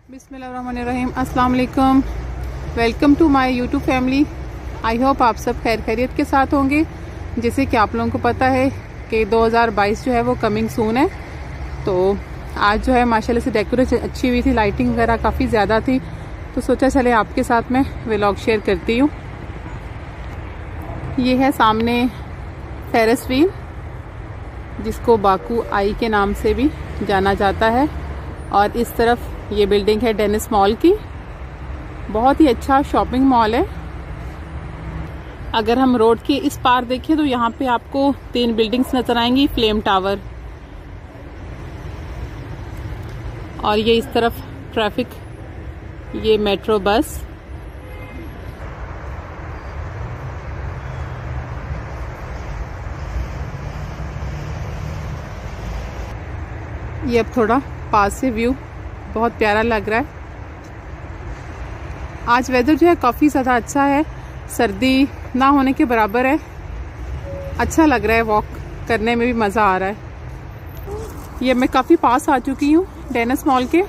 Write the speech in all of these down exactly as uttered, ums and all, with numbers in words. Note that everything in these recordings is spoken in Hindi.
बिस्मिल्लाहिर्रहमानिर्रहीम, अस्सलाम वालेकुम। Welcome to my YouTube family. I hope आप सब खैर खैरियत के साथ होंगे। जैसे कि आप लोगों को पता है कि दो हज़ार बाईस जो है वो कमिंग सून है। तो आज जो है माशाल्लाह से डेकोरेशन अच्छी हुई थी, लाइटिंग वगैरह काफ़ी ज़्यादा थी, तो सोचा चले आपके साथ में व्लॉग शेयर करती हूँ। ये है सामने फेरिस व्हील, जिसको बाकू आई के नाम से भी जाना जाता है, और इस तरफ ये बिल्डिंग है डेनिस मॉल की। बहुत ही अच्छा शॉपिंग मॉल है। अगर हम रोड के इस पार देखें तो यहाँ पे आपको तीन बिल्डिंग्स नजर आएंगी, फ्लेम टावर, और ये इस तरफ ट्रैफिक, ये मेट्रो बस। ये अब थोड़ा पास से व्यू बहुत प्यारा लग रहा है। आज वेदर जो है काफ़ी ज़्यादा अच्छा है, सर्दी ना होने के बराबर है। अच्छा लग रहा है, वॉक करने में भी मज़ा आ रहा है। ये मैं काफ़ी पास आ चुकी हूँ डेनिस मॉल के।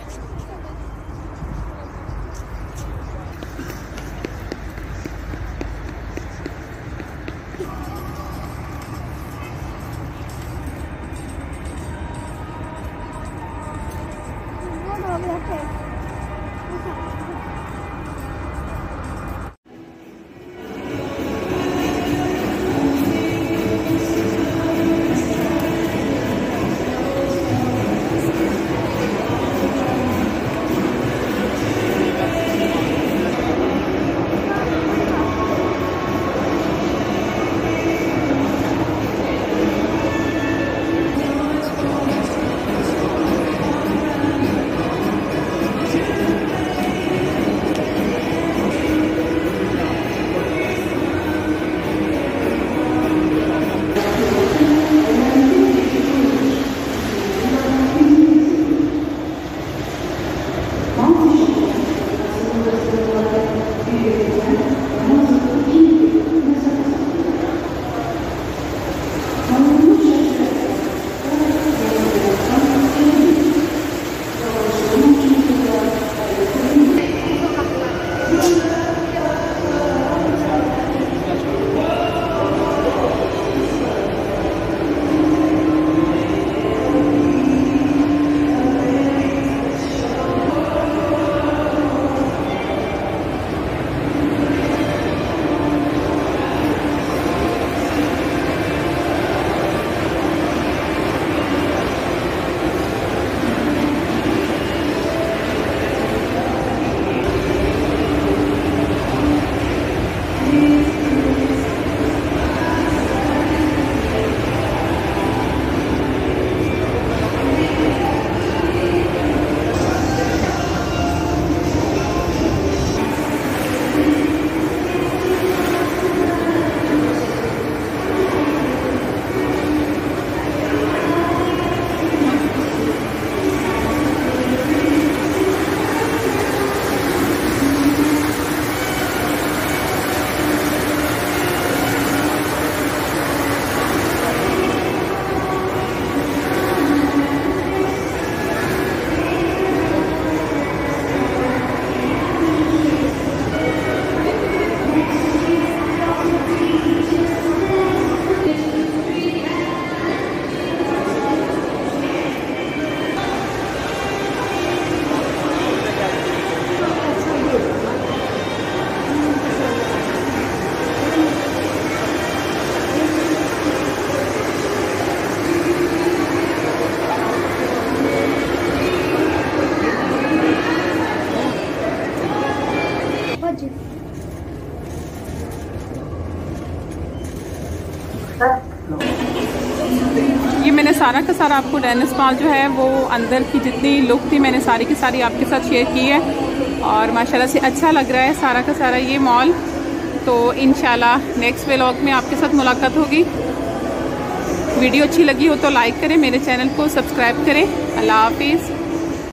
ये मैंने सारा का सारा आपको डेनिस मॉल जो है वो अंदर की जितनी लुक थी मैंने सारी की सारी आपके साथ शेयर की है, और माशाल्लाह से अच्छा लग रहा है सारा का सारा ये मॉल। तो इंशाल्लाह नेक्स्ट व्लॉग में आपके साथ मुलाकात होगी। वीडियो अच्छी लगी हो तो लाइक करें, मेरे चैनल को सब्सक्राइब करें। अल्लाह हाफिज़।